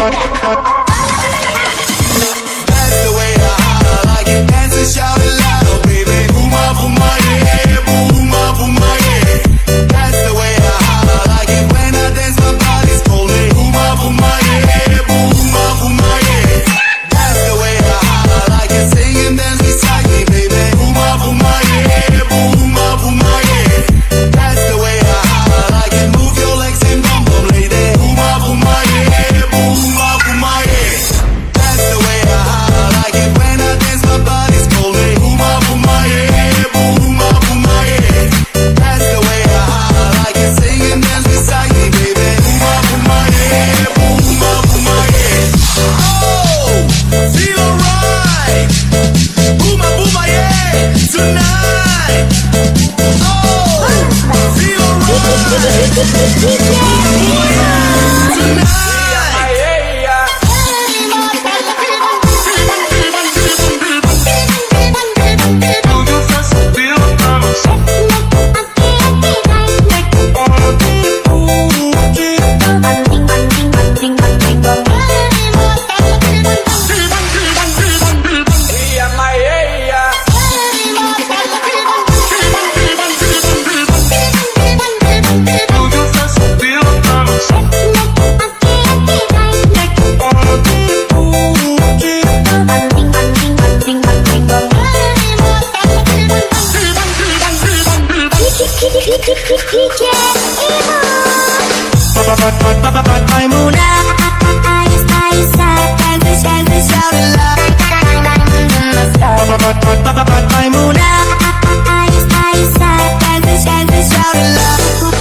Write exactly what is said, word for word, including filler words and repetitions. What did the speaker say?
the way I like it. Dance and shout it loud, baby. Booma, booma, yeah. Booma, booma, yeah. That's the way I like it. When I dance, my body's calling. Booma, booma, yeah. Booma, booma, yeah. That's the way I like it. Sing and dance beside me, baby. Booma, booma, yeah. Booma, booma, yeah. That's the way I like it. Move your legs and bum bum, lady. Booma, booma, yeah. Booma, booma, yeah. That's the way I like it. When I dance, my body's calling. Booma, booma, yeah. Booma, booma, yeah. That's the way I like it. Sing and dance beside me, baby. Booma, booma, yeah. Booma, booma, yeah. Oh, feel alright. Booma, booma, yeah. Tonight. Oh, feel alright. Oh, yeah. Tonight. I'm